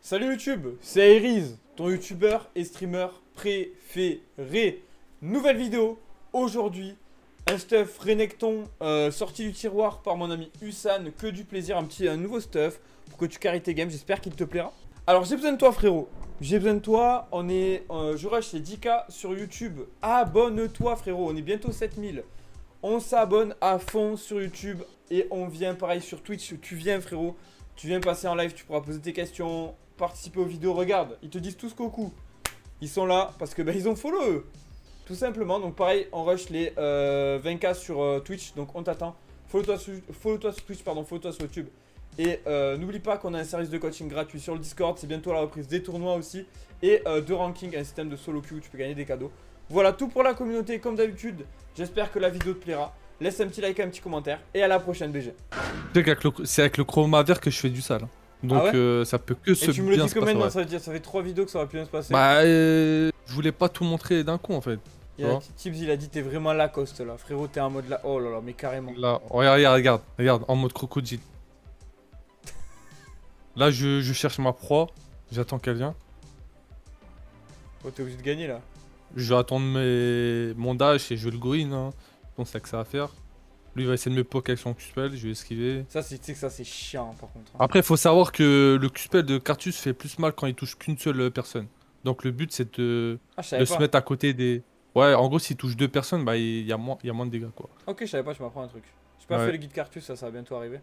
Salut YouTube, c'est Airiz, ton youtubeur et streamer préféré. Nouvelle vidéo, aujourd'hui, un stuff Renekton sorti du tiroir par mon ami Husan. Que du plaisir, un nouveau stuff pour que tu carries tes games, j'espère qu'il te plaira. Alors j'ai besoin de toi frérot, j'ai besoin de toi, je rush les 10K sur YouTube. Abonne-toi frérot, on est bientôt 7000. On s'abonne à fond sur YouTube et on vient pareil sur Twitch. Tu viens frérot, tu viens passer en live, tu pourras poser tes questions, participer aux vidéos. Regarde, ils te disent tous coucou. Ils sont là parce que ils ont follow eux. Tout simplement, donc pareil, on rush les 20K sur Twitch, donc on t'attend. Follow-toi sur Twitch, pardon, follow-toi sur YouTube. Et n'oublie pas qu'on a un service de coaching gratuit sur le Discord, c'est bientôt la reprise des tournois aussi. Et de ranking, un système de solo queue où tu peux gagner des cadeaux. Voilà tout pour la communauté comme d'habitude. J'espère que la vidéo te plaira. Laisse un petit like, un petit commentaire et à la prochaine BG. C'est avec le chroma vert que je fais du sale. Donc Ah ouais ça peut que se et tu me le bien dis se que passer. maintenant, Ouais. ça veut dire ça fait 3 vidéos que ça va bien se passer. Bah je voulais pas tout montrer d'un coup en fait. Il y a Tibbs, il a dit t'es vraiment Lacoste là. Frérot, t'es en mode là. Oh là là, mais carrément. Là, regarde, en mode crocodile. Là je cherche ma proie, j'attends qu'elle vienne. Oh, t'es obligé de gagner là. Je vais attendre mon dash et je vais le go in. Hein. Donc c'est ça que ça va faire. Lui il va essayer de me poke avec son Q-spell, je vais esquiver. Ça, tu sais que ça, c'est chiant par contre. Après il faut savoir que le Q-spell de Cartus fait plus mal quand il touche qu'une seule personne. Donc le but c'est Ah, je de savais se pas. mettre à côté des... Ouais, en gros s'il touche deux personnes, bah il y a moins de dégâts quoi. Ok, je savais pas, je m'apprends un truc. J'ai pas Ouais. fait le guide Cartus, ça va bientôt arriver.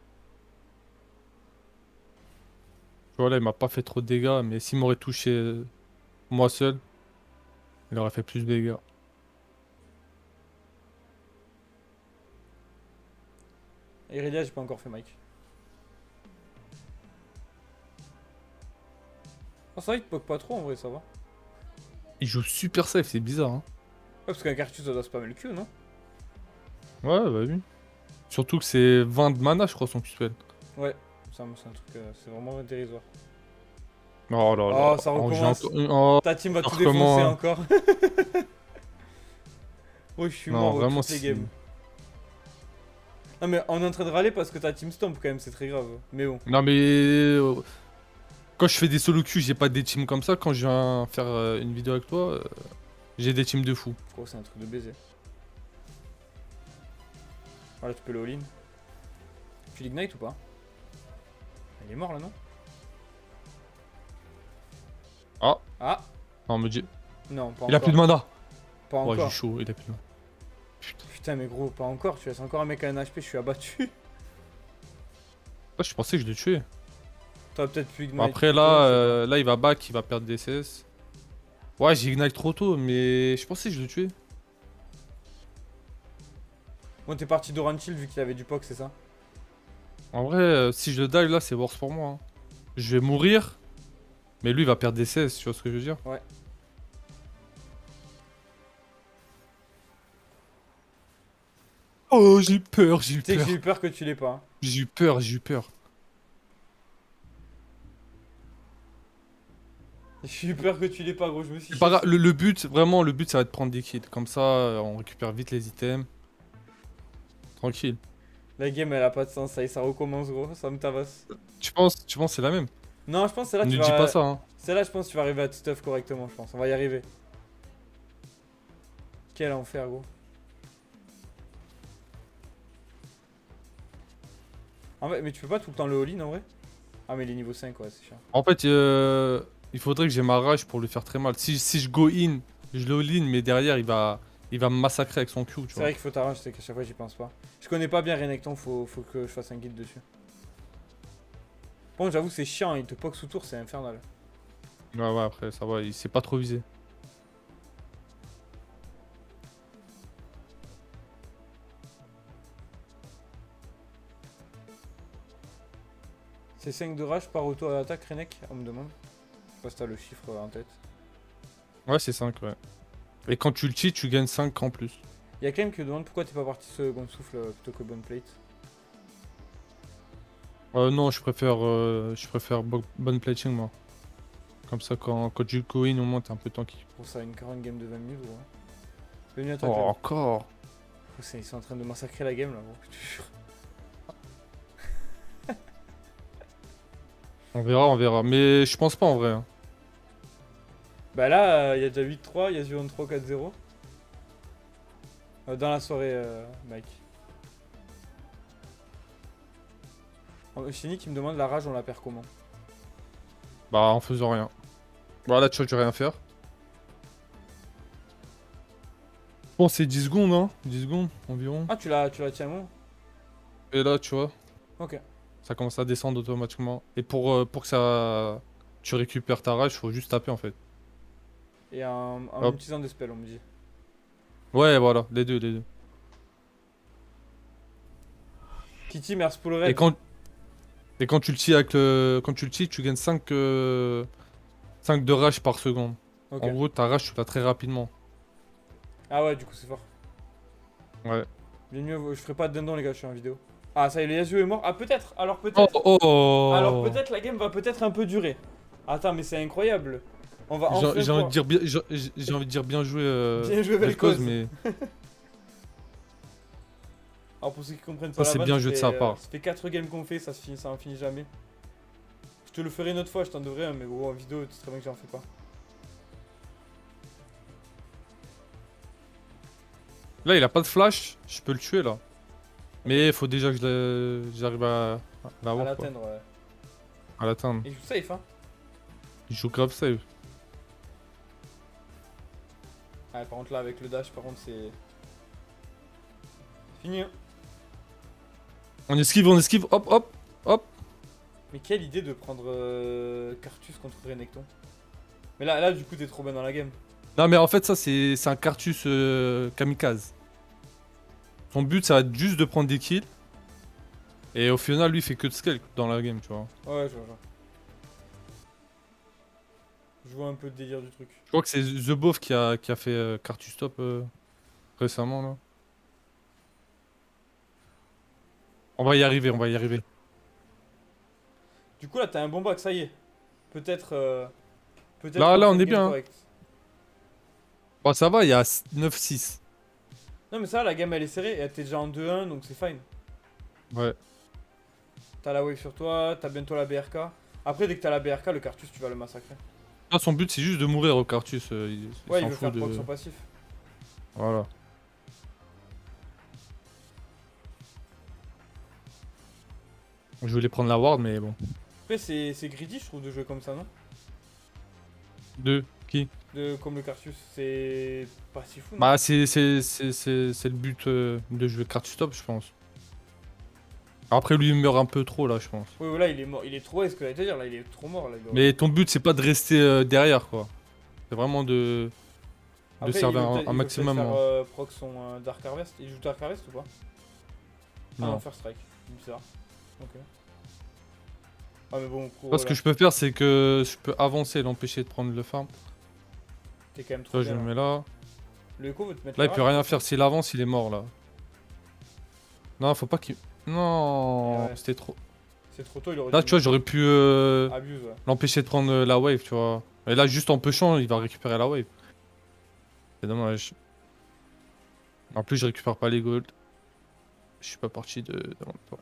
Voilà, il m'a pas fait trop de dégâts, mais s'il m'aurait touché moi seul, il aurait fait plus de dégâts. Irelia, j'ai pas encore fait Mike. Oh, ça va, il te poke pas trop en vrai, ça va. Ouais, Il joue super safe, c'est bizarre, hein. parce qu'un Cartus, ça doit spammer le cul, non? Ouais, bah oui. Surtout que c'est 20 de mana, je crois, son Q-spell. Ouais, c'est un truc, c'est vraiment dérisoire. Oh là là. Oh, ça Oh, recommence. oh, Ta team va tout comment, défoncer hein. encore. Oh, je suis Non, mort vraiment, toutes les games. Non, mais on est en train de râler parce que ta team stomp quand même, c'est très grave. Mais bon. Non, mais... quand je fais des solo queues, j'ai pas des teams comme ça. Quand je viens faire une vidéo avec toi, j'ai des teams de fou. Oh, c'est un truc de baiser. Voilà, tu peux le all-in. Tu l'ignite ou pas? Il est mort là, non? Ah, Ah! on me dit... Non, pas Il a encore. plus de mana. Pas Ouais, j'ai encore. chaud, il a plus de mana. Putain, mais gros, pas encore. Tu laisses encore un mec à un HP, je suis abattu. Ah, je pensais que je l'ai tué. T'aurais peut-être pu ignite. Après plus tôt, je sais là, là il va back, il va perdre des CS. Ouais, j'ai ignite trop tôt, mais je pensais que je le tuais. pas. Bon, t'es parti d'Oranchill vu qu'il avait du POC, c'est ça? En vrai, si je le dive là, c'est worse pour moi. Hein. Je vais mourir, mais lui il va perdre des CS, tu vois ce que je veux dire? Ouais. Oh, j'ai eu peur, j'ai eu Tu sais que peur. j'ai eu peur que tu l'aies pas. Hein. J'ai eu peur, j'ai eu peur. J'ai eu peur que tu l'aies pas, gros. Je me suis C'est pas grave, cherché. le but, vraiment, le but ça va être de prendre des kills. Comme ça, on récupère vite les items. Tranquille. La game, elle a pas de sens. Ça y est, ça recommence, gros. Ça me tabasse. Tu penses que c'est la même? Non, je pense que c'est là que Ne tu dis pas vas. ça, hein. C'est là, je pense que tu vas arriver à tout stuff correctement, je pense. On va y arriver. Quel enfer, gros. En vrai, mais tu peux pas tout le temps le all-in en vrai? Ah, mais il est niveau 5, ouais, c'est chiant. En fait, il faudrait que j'ai ma rage pour lui faire très mal. Si je go in, je le all in, mais derrière il va me massacrer avec son Q, tu C'est vois. vrai qu'il faut t'arranger, c'est qu'à chaque fois j'y pense pas. Je connais pas bien Renekton, faut que je fasse un guide dessus. Bon, j'avoue, c'est chiant, il te poke sous tour, c'est infernal. Ouais, après ça va, il s'est pas trop visé. C'est 5 de rage par auto à attaque, Renek? On me demande. Je sais pas si t'as le chiffre en tête. Ouais, c'est 5, ouais. Et quand tu le cheats, tu gagnes 5 en plus. Y'a Clem qui me demande pourquoi t'es pas parti second souffle plutôt que bonne plate. Non, je préfère bonne plating, moi. Comme ça, quand tu go in, au moins t'es un peu tanky. Pour ça, une 40 game de 20 minutes, gros. Bienvenue à Oh, toi, Clem. encore. Oh, ils sont en train de massacrer la game là, gros, je te jure. On verra, on verra. Mais je pense pas en vrai, hein. Bah là, il y a déjà 8-3, il y a Zion 3-4-0. Dans la soirée, Mike. Chini qui me demande la rage, on la perd comment? Bah, en faisant rien. Voilà, tu vois, je vais rien faire. Bon, c'est 10 secondes, hein. 10 secondes environ. Ah, tu la tiens où? Et là, tu vois, Ok. ça commence à descendre automatiquement. Et pour que ça... tu récupères ta rage, faut juste taper en fait. Et en Hop. utilisant des spells, on me dit. Ouais, voilà, les deux, les deux. Kitty, merci pour le Et raid. quand tu le tues avec le... Quand tu le tues, tu gagnes 5 de rage par seconde. Ok. En gros, ta rage, tu l'as très rapidement. Ah ouais, du coup, c'est fort. Ouais. Bien mieux, je ferai pas de dindon, les gars, je suis en vidéo. Ah, ça y est, le Yasuo est mort. Ah, peut-être. Alors, Oh, peut-être. oh, oh. Alors, peut-être la game va peut-être un peu durer. Attends, mais c'est incroyable. On va enfin J'ai envie de voir. dire bien, j'ai envie de dire bien joué, Bien joué, Vel'Koz. mais Alors, pour ceux qui comprennent ça pas la c'est vanne, bien joué de sa part. ça fait 4 games qu'on fait, ça en finit jamais. Je te le ferai une autre fois, je t'en devrais, mais gros, en vidéo, tu sais très bien que j'en fais pas. Là, il a pas de flash, je peux le tuer là. Mais il faut déjà que j'arrive à À l'avoir quoi, l'atteindre, ouais. à l'atteindre. Et je joue safe, hein. Il joue grave save. Ah, par contre, là, avec le dash, par contre, c'est. Fini, hein. On esquive, hop, hop, hop. Mais quelle idée de prendre Cartus contre Renekton. Mais là, du coup, t'es trop bien dans la game. Non mais en fait ça c'est un Cartus kamikaze. Son but ça va être juste de prendre des kills. Et au final lui il fait que de scale dans la game tu vois. Ouais, je vois. Je vois un peu le délire du truc. Je crois que c'est The Boff qui a fait Cartus Top récemment là. On va y arriver, on va y arriver. Du coup, là, t'as un bon bac, ça y est. Peut-être. Peut-être. Là, qu'on là, fait on une est game bien, hein. correcte. Bon, ça va, il y a 9-6. Non, mais ça, la game elle est serrée et t'es déjà en 2-1 donc c'est fine. Ouais. T'as la wave sur toi, t'as bientôt la BRK. Après, dès que t'as la BRK, le Cartus, tu vas le massacrer. Là, son but, c'est juste de mourir au Cartus. Ouais, il s'en veut fout faire de... proc son passif. Voilà. Je voulais prendre la ward, mais bon. Après, c'est greedy, je trouve, de jouer comme ça, non? Deux. Qui? Comme le Cartus, c'est pas si fou, non? Bah, c'est le but de jouer Cartus Top, je pense. Après, lui, il meurt un peu trop, là, je pense. Oui, voilà, il est mort. Il est trop, est ce que j'allais te dire, là, il est trop mort, là. Mais ton but, c'est pas de rester derrière, quoi. C'est vraiment de Après, servir il veut un peut-être maximum. faire Hein. proc son Dark Harvest. Il joue Dark Harvest ou pas? Ah Non. non, First Strike. Bizarre. Ok. Ah, mais bon, Moi, ce que je peux faire, c'est que je peux avancer et l'empêcher de prendre le farm. T'es quand même trop Toi, je bien, le là. mets là. Le Echo veut te mettre Là, la il peut rage, rien faire. S'il avance, il est mort, là. Non, faut pas qu'il... Non, Ouais. c'était trop... C'est trop tôt, il aurait Là, dû tu vois, j'aurais pu abuse, ouais. l'empêcher de prendre la wave, tu vois. Et là, juste en pushant, il va récupérer la wave. C'est dommage. En plus, je récupère pas les golds. Je suis pas parti de mon temps.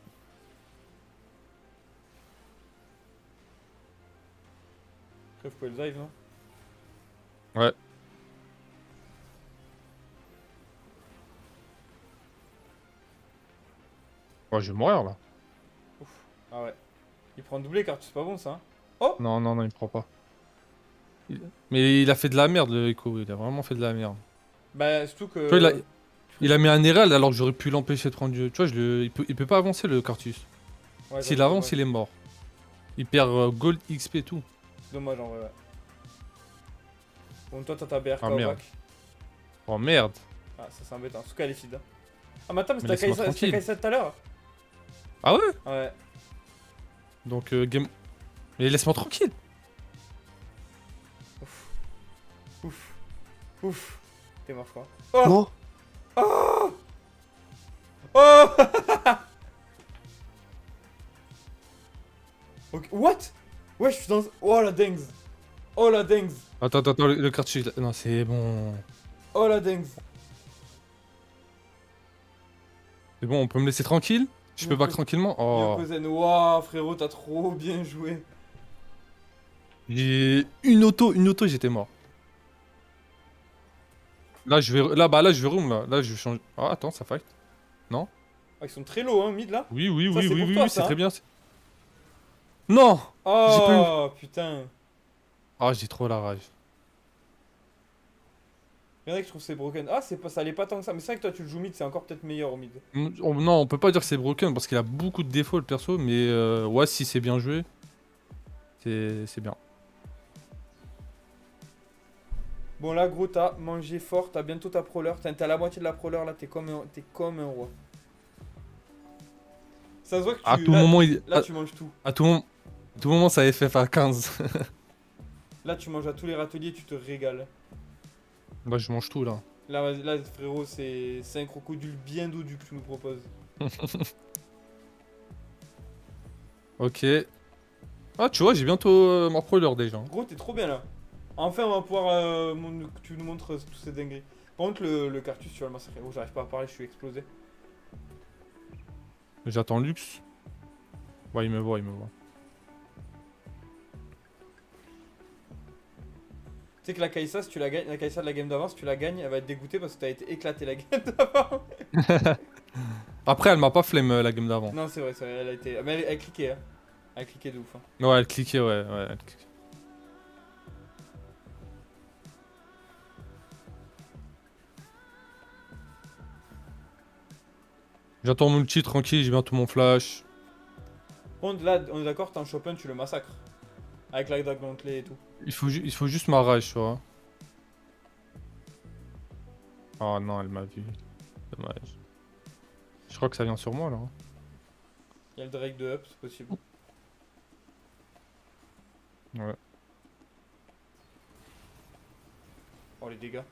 Après, vous pouvez le dive, non? Ouais. Ouais, je vais mourir, là. Ouf. Ah ouais. Il prend doublé car c'est pas bon ça. Hein. Oh. Non, non, non, il prend pas. Mais il a fait de la merde, le Echo. Il a vraiment fait de la merde. Bah surtout que. Tu vois, il a mis un Herald alors que j'aurais pu l'empêcher de prendre du... Tu vois, il peut pas avancer, le Cartus. Ouais, S'il j'avoue, avance, il est mort. Il perd gold, XP et tout. c'est dommage en vrai, ouais. Bon, toi t'as ta BRK Ah, au merde. bac. Oh merde. Ah, ça c'est embêtant. Surtout qu'elle est feed. Hein. Ah, mais attends, mais Mais c'était laisse-moi tranquille. Kaisa tout à l'heure. Ah ouais? Ouais. Donc, game... Mais laisse-moi tranquille. Ouf. Ouf. Ouf. T'es mort, je crois. Oh. Non. Oh. Oh. Ok. What? Ouais, je suis dans. Oh la dingue. Oh la dingue. Attends, le Cartus... Non, c'est bon. Oh la dingue. C'est bon, on peut me laisser tranquille? Je peux back tranquillement? Oh. Yokozen, waouh frérot, t'as trop bien joué. J'ai une auto, j'étais mort. Là, là, je vais room, là. Là, je vais changer. Ah, attends, ça fight. Non? Ah, ils sont très low, hein, mid là. Oui, oui, Ça, oui, c'est oui, pour oui, toi, oui, c'est ça. très Hein. bien. Non! J'ai pas eu. Oh, putain. Ah, j'ai trop la rage. Il y en a qui trouvent c'est broken. Ah, c'est pas, ça allait pas tant que ça. Mais c'est vrai que toi, tu le joues mid, c'est encore peut-être meilleur au mid. Non, on peut pas dire que c'est broken parce qu'il a beaucoup de défauts, le perso. Mais ouais, si c'est bien joué, c'est bien. Bon, là, gros, t'as mangé fort. T'as bientôt ta prowler. T'as la moitié de la prowler là. T'es comme un roi. Ça se voit que À tu. tout moment, Là, tu manges tout. à tout moment, ça FF à 15. Là, tu manges à tous les râteliers. Tu te régales. Là, je mange tout, là. Là, frérot, c'est un crocodile bien dodu que tu nous proposes. Ok. Ah, tu vois, j'ai bientôt ma prowler déjà. Gros, t'es trop bien là. Enfin, on va pouvoir que tu nous montres tous ces dingueries. Par contre, le cartus, tu vas le massacrer. Oh, j'arrive pas à parler, je suis explosé. J'attends Lux. Ouais, il me voit, il me voit. Tu sais que la Kaisa, si tu la gagnes, la Kaisa de la game d'avant, si tu la gagnes, elle va être dégoûtée parce que t'as été éclaté la game d'avant. Après, elle m'a pas flemme la game d'avant. Non, c'est vrai, elle a été. Mais elle cliquait, hein. Elle cliquait de ouf. Hein. Ouais, elle cliquait, ouais, elle cliquait. J'attends mon ulti tranquille, j'ai bientôt mon flash. Par contre, là, on est d'accord, t'es en Chopin, tu le massacres. Avec la Dark Gauntlet et tout. Il faut juste ma rage, tu vois. Oh non, elle m'a vu. Dommage. Je crois que ça vient sur moi, là. Il y a le Drake de up, c'est possible. Ouais. Oh, les dégâts.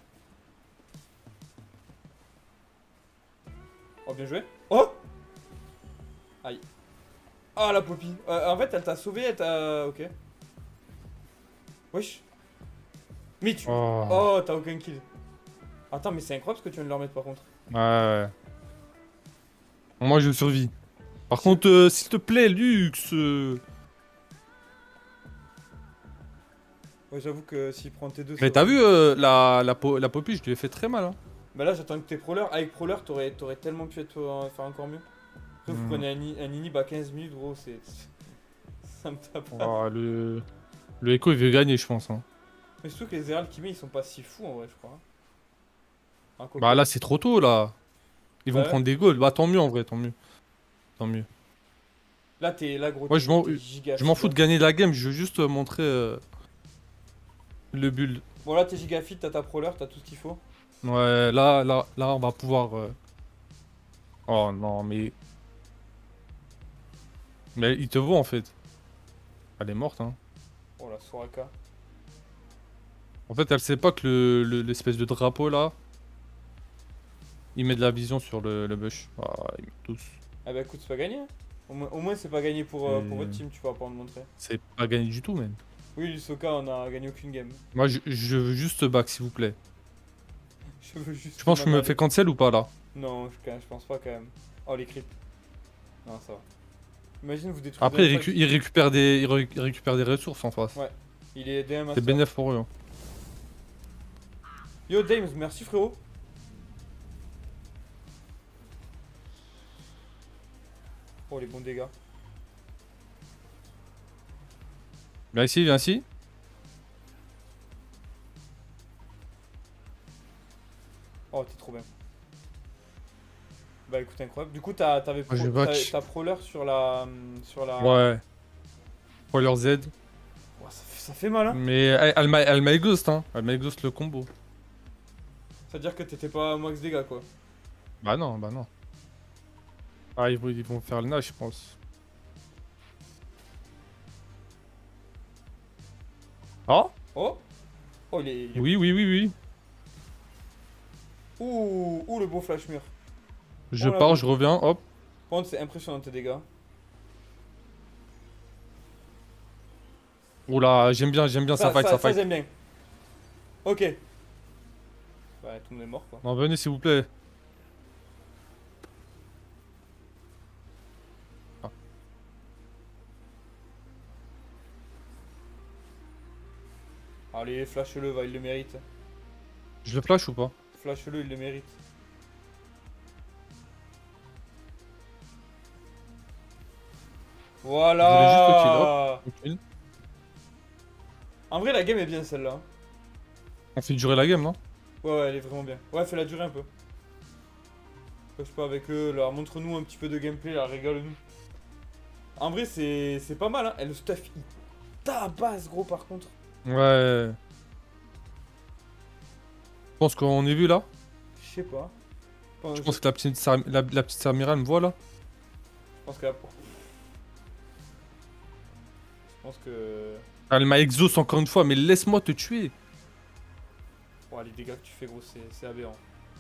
Oh, bien joué. Oh! Aïe. Ah, la Poppy. En fait, elle t'a sauvé, elle t'a. Ok. Wesh. Mais tu. Oh. Oh, t'as aucun kill. Attends, mais c'est incroyable ce que tu viens de leur mettre par contre. Ouais. Moi, je survis. Par contre, s'il te plaît, Lux. Ouais, j'avoue que s'il prend T2, Mais c'est t'as vrai. vu la Poppy, je lui ai fait très mal. Hein. Bah là, j'attends que tes prowlers. Avec prowler, t'aurais tellement pu faire encore mieux. Après, vous Hmm. prenez un inhib à 15 minutes, gros, c'est. Ça me tape. Oh, le Echo, il veut gagner, je pense. Hein. Mais surtout que les Herald qu'il met, ils sont pas si fous en vrai, je crois. Hein, Bah quoique. là, c'est trop tôt, là. Ils vont Bah ouais. prendre des goals. Bah tant mieux, en vrai, tant mieux. Tant mieux. Là, là, gros, Moi, t'es giga je m'en fit. fous Hein. de gagner la game, je veux juste montrer le build. Bon, là, t'es giga fit, t'as ta prowler, t'as tout ce qu'il faut. Ouais, là, on va pouvoir... Oh non, mais... Mais il te voit, en fait. Elle est morte, hein. Oh la Soraka. En fait, elle sait pas que l'espèce de drapeau, là, il met de la vision sur le bush. Ah, il met tous. Ah bah écoute, c'est pas gagné. Hein. Au moins c'est pas gagné pour votre Et- team, tu vas pas me montrer. C'est pas gagné du tout, même. Oui, Lusoka, on a gagné aucune game. Moi, je veux juste back, s'il vous plaît. Je veux juste. Tu penses que je me fais cancel ou pas, là? Non, je pense pas quand même. Oh, les creeps. Non, ça va. Imagine, vous détruisez Après, un pack. il récupère des ressources en face. Ouais, il est DM C'est master. bénéf pour eux. Hein. Yo, Dames, merci frérot. Oh, les bons dégâts. Viens ici, viens ici. Oh, t'es trop bien. Bah écoute, incroyable. Du coup, t'avais Moi, je back. ta prowler sur la. Sur la. Ouais. Pour leur Z. Oh, ça fait mal, hein. Mais elle m'a ghost, hein. Elle m'a ghost le combo. C'est-à-dire que t'étais pas max dégâts, quoi. Bah non, bah non. Ah, ils vont faire le Nash, je pense. Oh Oh. Oh, Oui, oui, oui, oui. Ouh, le beau flash mur. Je Oh là pars, là. je reviens, hop. Par contre, c'est impressionnant tes dégâts. Oula, j'aime bien ça fight, ça Ça fight. j'aime bien. Ok. Bah, tout le monde est mort, quoi. Non, venez s'il vous plaît. Ah. Allez, flash-le, va, il le mérite. Je le flash ou pas? Flash-le, il le mérite. Voilà. Tranquille. En vrai, la game est bien celle-là. On fait durer la game, non? Ouais, ouais, elle est vraiment bien. Ouais, fais-la durer un peu. Je sais pas, avec eux, là, montre-nous un petit peu de gameplay, là, régale-nous. En vrai, c'est pas mal, hein. Et le stuff, il tabasse, gros, par contre. Ouais. Je pense qu'on est vu là. Je sais pas. Je pense que la petite Samira me voit là. Je pense que là... Je pense que... Elle m'a exauce encore une fois, mais laisse-moi te tuer. Oh, les dégâts que tu fais, gros, c'est aberrant.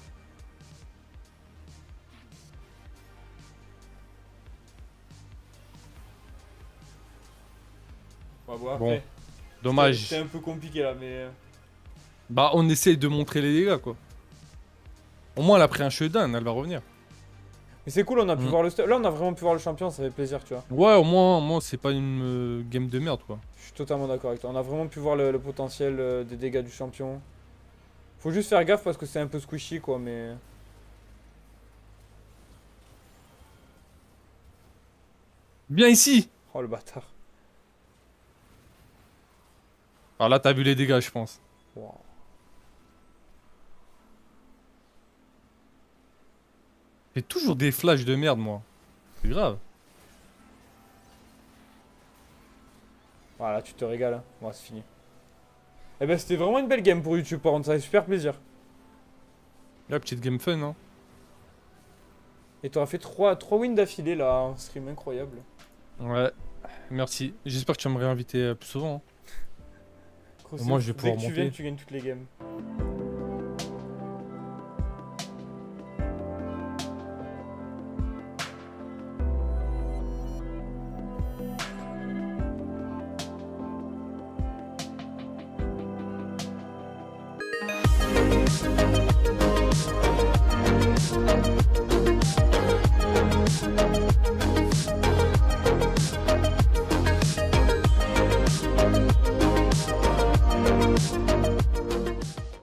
Ouais, bon, après... Bon, dommage. C'est un peu compliqué, là, mais... Bah, on essaye de montrer les dégâts, quoi. Au moins, elle a pris un shutdown, elle va revenir. Mais c'est cool, on a pu voir le stuff. Là, on a vraiment pu voir le champion, ça fait plaisir, tu vois. Ouais, au moins c'est pas une game de merde, quoi. Je suis totalement d'accord avec toi. On a vraiment pu voir le potentiel des dégâts du champion. Faut juste faire gaffe parce que c'est un peu squishy, quoi, mais... Viens ici! Oh, le bâtard. Alors là, t'as vu les dégâts, je pense. Wow. J'ai toujours des flashs de merde, moi. C'est grave. Voilà, tu te régales. Hein. Bon, c'est fini. Eh ben, c'était vraiment une belle game pour YouTube, par contre, ça fait super plaisir. La petite game fun, hein. Et t'auras fait 3 wins d'affilée, là, en stream incroyable. Ouais, merci. J'espère que tu vas me réinviter plus souvent. Hein. Gros, Moi, je vais pouvoir dès que tu monter. viennes, tu gagnes toutes les games.